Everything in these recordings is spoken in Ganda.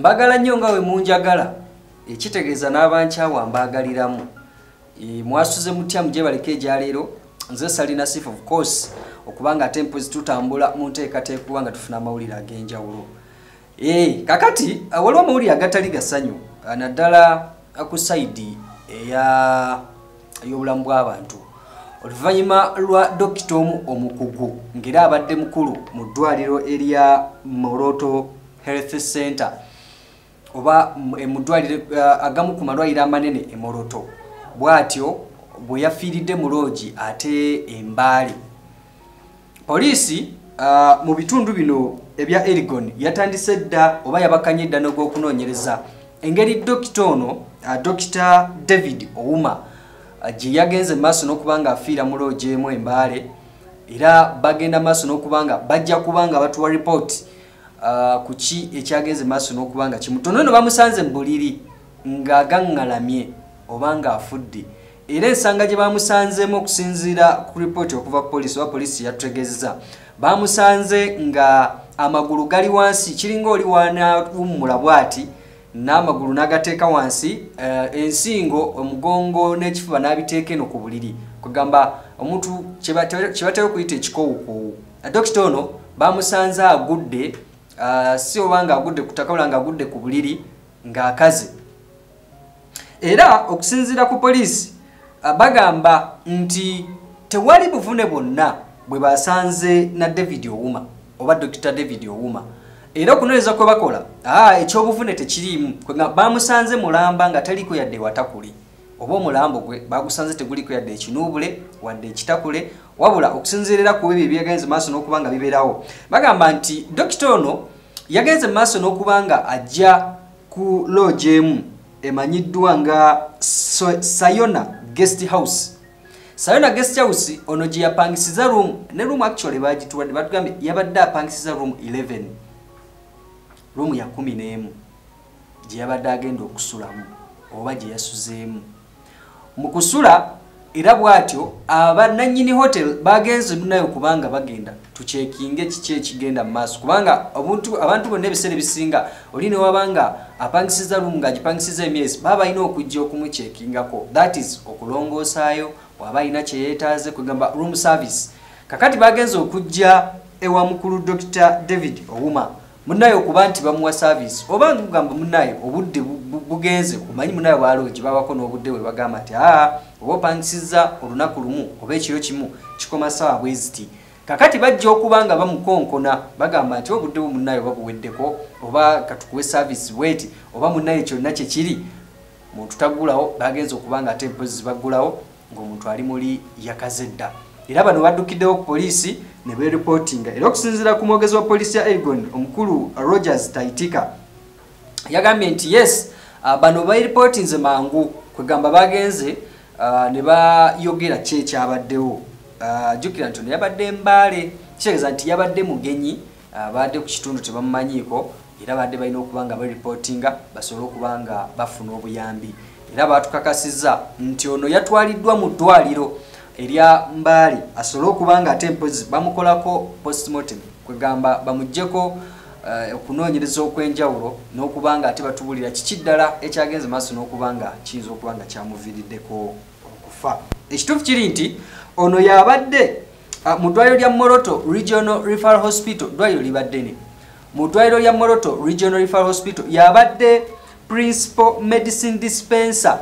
mbagala nnyo nga we munjagala ekitegeeza n'abankyawa mbagaliramu mwasuze mutya muje baleke ejaleero nze Salina Sif of course okubanga tempos tutambula mu nteekateeka kubanga tufuna amawulire ag'enjawulo kakati waliwo amawulire agatali gasanyu naddala ku saidi ey'obulamu bw'abantu oluvannyuma lwa dokita omukugu ng'era abadde mukulu mu ddwaliro erya Moroto Health Center oba mu ddwaliro agamu ku malwaliro amanene e Moroto bw'atyo bwe yafiiridde mu loogi ate Embaale. Poliisi mu bitundu bino ebya Elgon yatandise dda oba yabakanye dda n'ogw'okunoonyereza engeri dokita ono Dr. David Ouma gye yagenze maaso n'okubanga afiira mu loogi emu Embaale era bagenda maaso n'okubanga bajja kubanga batuwa report ku ki ekyagenze maaso n'okubanga kimutono no bamusanze mu buliri ng'agaŋŋalamye oba ng'afudde era ensanga gye bamusanzemu okusinziira ku ripooti okuva ku poliisi oba poliisi yatutegeezeza bamusanze nga amagulu gali wansi kiringa oli wanawummula bw'ati n'amagulu n'agateeka wansi ensingo omugongo n'ekifuba n'abiteeka eno ku buliri kugamba omuntu kye batera okuyita ekikowukoowu. Dokita ono bamusanze agudde si oba ng'agudde ku ttaka wala ng'agudde ku buliri ng'akaze era okusinziira ku poliisi bagamba nti tewali buvune bwonna bwe basanze na David Ouma oba Dr. David Ouma era okunoonyereza kwe bakola ekyobuvune tekiriimu bamusanze mulamba nga taliko yadde watakuli oba omulambo gwe bagusanze teguliko yadde ekinuubule wadde ekitakule wabula okusinziirira ku ebyo ebyagenze maaso n'okuba nga bibeerawo bagamba nti dokita ono yagenze maaso n'okuba nga ajja ku loogi emu emanyiddwa nga Sayona Guest House. Sayona Guest House ono gye yapangisiza room ne room actually bagituwadde batugambye yabadde apangisiza room 11 room ya 11 gye yabadde agenda okusulamu oba gye yasuzeemu mu kusula era bw'atyo abannannyini hotel bagenze munayo kubanga bagenda tucekinge kiki ekigenda mu maaso kubanga abantu bonna ebiseera ebisinga oli ne wabanga apangisiza room ng'agipangisiza emyezi baba balina okujja okumucekingako that is okulongoosaayo waba alina kye yeetaaze kugamba room service. Kakati bagenze okujja ewa mukulu Dr. David Ouma munayo okuba nti bamuwa service oba ngamba munayo obudde bugenze kumanyi munayo bwaloogi babako n'obudde bwe bagamba nti oba opangisiza olunaku lumu oba ekiro kimu kikoma ssaawa bwe ziti. Kakati bajja okuba nga bamukonkona bagamba nti obudde bwe munayo babuweddeko oba katukuwe service bweti oba munayo kyonna kye kiri muntu taggulawo bagenze okuba nga ate empozi baggulawo ng'omuntu ali muli yakaze dda. Era bano baddukiddewo ku poliisi ne beeripotinga era okusinziira ku mwogezi wa poliisi ya Elgon omukulu Rogers Taitika yagambye nti yes bano beeripotinze mangu kwegamba bagenze ne bayogera ki ekyabaddewo. Jjukira nti ono yabadde Mbaale kitegeeza nti yabadde mugenyi badde ku kitundu tebamumanyiiko era badde balina okuba nga beeripotinga basobole okuba nga bafuna obuyambi era batukakasizza nti ono yatwaliddwa mu ddwaliro erya Mbaale asobole okuba nga ate empozi bamukolako postmortem kwegamba bamuggyeko okunoonyereza okw'enjawulo n'okuba nga ate batubulira kiki ddala ekyagenze maaso n'okuba nga kiyinza okuba nga kyamuviiriddeko okufa. Ekituufu kiri nti ono yabadde mu ddwaliro lya Moroto Regional Referral Hospital ddwaliro libadde ne mu ddwaliro lya Moroto Regional Referral Hospital yabadde principal medicine dispenser.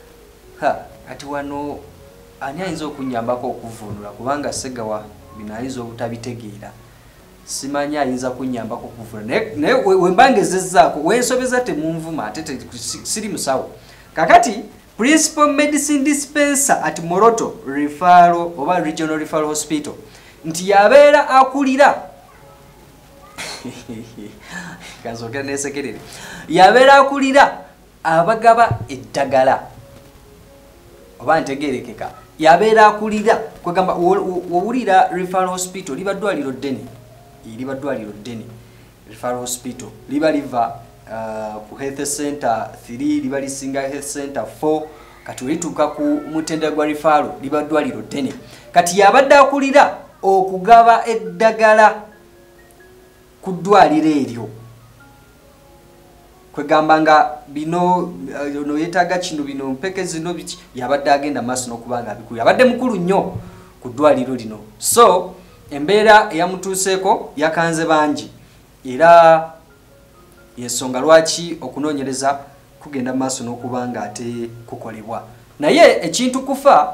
Ati wano ani ayinza okunyambako okuvunula kubanga segawa bino ayinza obutabitegeera simanyi ayinza kunyambako okuvunula naye wembangezezzaako wensobeza temunvuma ate siri musawo. Kakati principal medicine dispenser at Moroto Referral oba Regional Referral Hospital nti yabeera akulira kanzogera nesekerere yabeera akulira abagaba eddagala oba ntegerekeka yabeera akulira kwegamba wowulira Referral Hospital liba ddwaliro ddene Referral Hospital liba liva ku Health Center 3 liba lisinga Health Center 4 kati welituuka ku mutendera gwa Referral liba ddwaliro ddene kati yabadde akulira okugaba eddagala ku ddwaliro eryo kwegamba nga bino no yetaga kino bino mpeke zino biki yabadde agenda maaso n'okubanga abikulu yabadde mukulu nnyo ku ddwaliro lino so embeera eyamutuuseeko yakanze bangi era yensonga lwaki okunoonyereza kugenda maaso n'okubanga ate kukolebwa naye ekintu kufa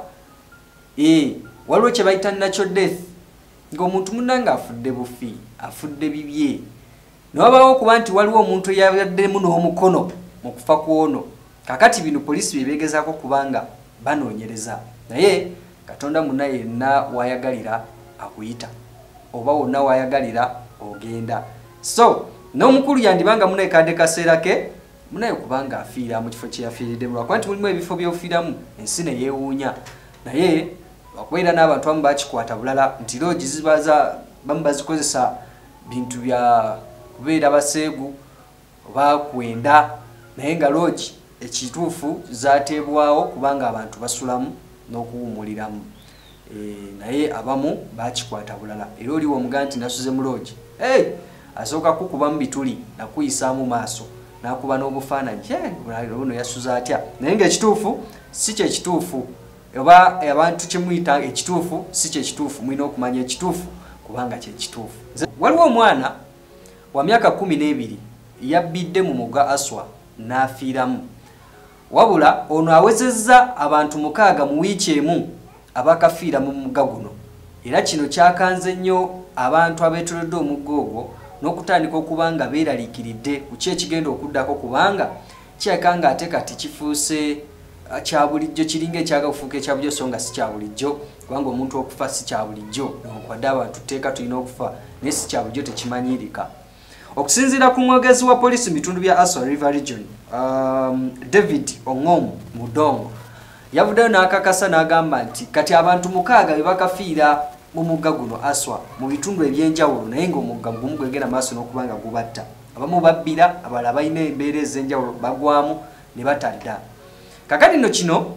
waliwo kye bayita natural death ng'omuntu munnanga afudde bufi afudde bibye newabaawo okuba nti waliwo omuntu eyabaddemu n'omukono mu kufa kw'ono kakati bino poliisi byebeegezaako kubanga banoonyereza naye katonda munna yenna wayagalira akuyita oba wonna wayagalira ogenda so n'omukulu yandibanga munaekadde kaseera ke munaye kubanga afiira mu kifo kyeyafiiriddemu lwakuba nti mulimu ebifo by'ofiiramu ensi ne yeewuunya naye wakubeera n'abantu abamu bakikwata bulala nti loogi zibaza bamu bazikozesa bintu bya kubeera baseegu oba kwenda naye nga loogi ekituufu zateebwawo kubanga abantu basulamu n'okuwumuliramu naye abamu bakikwata bulala era oliwo omugaa nti nasuze mu loogi asooka kukuba mu bituli nakuyisaamu maaso nakuba n'obufaananyi ono yasuza atya naye ngaekituufu si kyekituufu oba abantu kyemuyita ekituufu si kyekituufu mulina okumanya ekituufu kubanga kyekituufu waliwo omwana wa myaka 12 yabbidde mu mugga Aswa n'afiiramu wabula ono awezezza abantu 6 mu wiiki emu abakafiira mu mugga guno era kino kyakanze nnyo abantu abeetoledde omugga ogwo n'okutandika okuba nga beeraliikiridde ku ki ekigenda okuddako kubanga kirabika nga ate kati kifuuse kya bulijjo kiringa ekyaga kufuuka ekya bulijjo so nga si kya bulijjo kubanga omuntu okufa si kya bulijjo newankubadde abantu tteeka tulina okufa naye si kya bulijjo tekimanyiirika okusinziira ku mwogezi wa poliisi mu bitundu bya Aswa River Region David Ongom Mudongo yavuddeyo n'akakasa n'agamba nti kati abantu 6 be bakafiira mu mugga guno Aswa mu bitundu ebyenjawulo naye ng'omugga gumu gwegenda maaso n'okubanga gubatta abamu babbira abalala balina embeera ez'enjawulo bagwamu ne batadda kakati nno kino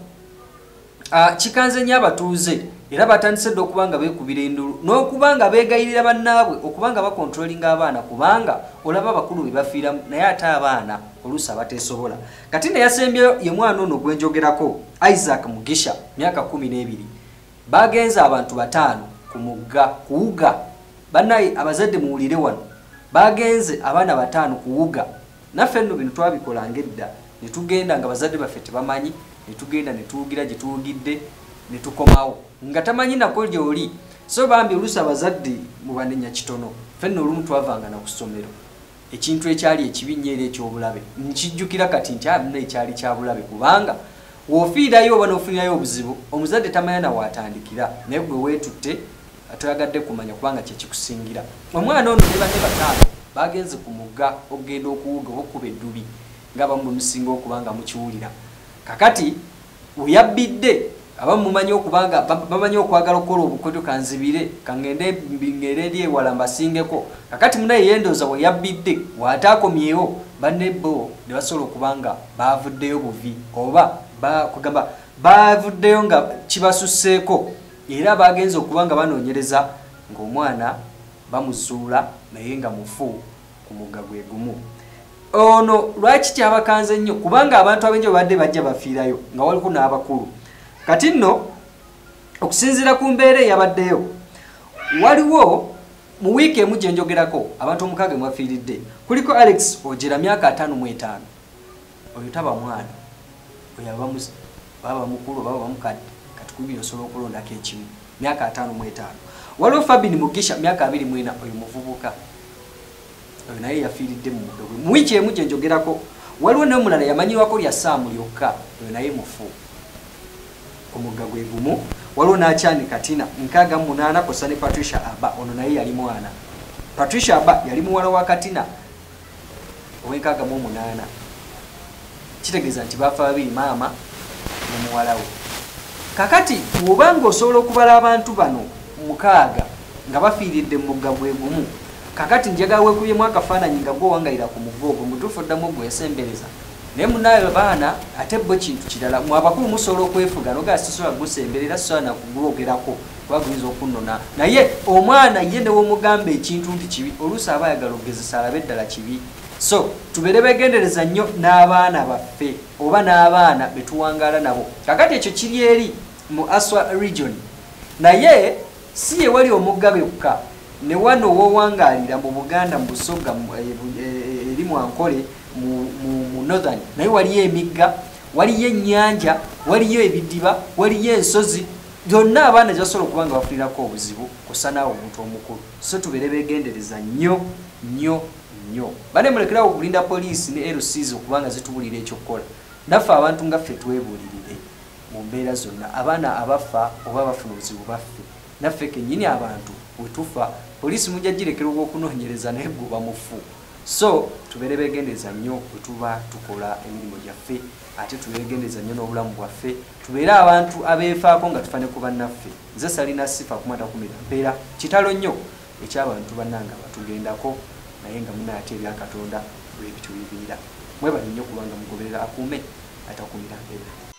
kikanze nnyo abatuuze era batandise dde okubanga beekubira endulu n'okubanga beegayirira bannaabwe okubanga bakontrolinga abaana kubanga olaba abakulu be bafiiramu naye ate abaana oluusi abateesobola kati ne yasembyeyo ye mwana ono gwenjogerako Isaac Mugisha myaka 12 bagenze abantu 5 ku mugga kuwuga bannaye abazadde muwulire wano bagenze abaana 5 kuwuga naffe nno bino twabikolanga edda ne tugenda nga bazadde baffe tebamanyi ne tugenda ne tuwugira gye tuwugidde ne tukomawo nga tamanyi nako gy'oli so bambi oluusi abazadde mubanenya kitono ffe nno olumu twavanga na ku ssomero ekintu ekyali ekibi nnyo era ekyobulabe nkijjukira kati nti abina ekyali kya bulabe kubanga w'ofiirayo oba n'ofunirayo obuzibu omuzadde tamanya na waatandikira naye gwe weetutte atoyagadde kumanya kubanga kyekikusingira omwana ono ne banne 5 bagenze ku mugga okugenda okuwuga oba okuba eddubi ng'abamu bwe musinga okubanga mukiwulira kakati weyabbidde abamu mumanyi okubanga bamanyi okwagala okukola obukodyo kanzibire kangende mbingere eri ewala mbasingeko kakati munaye yendooza we yabbidde waataakomyewo banne bo ne basobola okubanga baavuddeyo buvi oba kugamba baavuddeyo nga kibasusseeko era bagenze okubanga banoonyereza ng'omwana bamuzuula naye nga mufu ku mugga gwe gumu ono lwaki kyabakanze nnyo kubanga abantu abenjo badde bajja bafiirayo nga waliko n'abakulu kati nno okusinziira ku mbeera eyabaddeyo waliwo mu wiiki emu gye njogerako abantu 6 mwafiiridde kuliko Alex Ojera myaka 55 oyo taba mwana oyo baba mukulu baba bamukadde kati kubira osobola okulondako ekimu myaka 55 waliwo Fabin Mugisha myaka 24 oyo muvubuka oyo naye yafiiridde mu mugga gwe mu wiiki emu gye njogerako waliwo n'omulala yamanyiwako lya Saamu lyokka oyo naye mufu ku mugga gwe gumu waliwo n'akyani Katina 68 kosa ne Patricia Aba ono naye yali mwana Patricia Aba yali muwala wa Katina ow'e68 kitegeeza nti bafa babiri maama ne muwala we kakati bw'obanga osobola okubala abantu bano 6 nga bafiiridde mu mugga gwe gumu kakati njagala weekubyemu akafaananyi nga gw'owangayira ku mugga ogwo mutuufu oddamu gwe yasembereza naye munaye baana ate bo kintu kirala mu abakulu musobola okwefuga nogaa sisobola gusemberera sisobola nakugwogerako kuba guyinza okunnona naye omwana ye ne womugamba ekintu nti kibi oluusi aba ayagala okugezesa alabe eddala kibi so tubeere begendereza nnyo n'abaana baffe oba n'abaana betuwangaala nabo. Kakati ekyo kiri eri mu Aswa region, naye si ye wali omugga byokka, ne wano wowangaalira mu Buganda mu Busoga eri mu Ankole mu Northern naye waliyo emigga, waliyo ennyanja, waliyo ebidiba, waliyo ensozi, byonna abaana gyasobola okuba nga bafuliirako obuzibu kussa naawe omuntu omukulu. So tubeere begendereza nnyo nnyo nnyo. Bane mulekerawo okulinda poliisi ne LCs okubanga zitubulira ekyokukola. Naffe abantu nga ffe twebuulirire mu mbeera zonna. Abaana abafa oba bafuna obuzibu baffe, naffe kennyini abantu we tufa poliisi mujja girekera okunoonyereza naye gwe bamufu. So tubeere begendereza nnyo bwe tuba tukola emirimu gyaffe, ate tubeegendereza nnyo n'obulamu bwaffe, tubeere abantu abeefaako nga tufane ku bannaffe. Nze salina sifa kumata kumira mpeera kitalo nnyo eky'abantu bannanga batugendako naye nga muna ate ebya Katonda bwe bitu bibiira. Mwebale nnyo kubanga mugoberera akuume atakumira mpeera.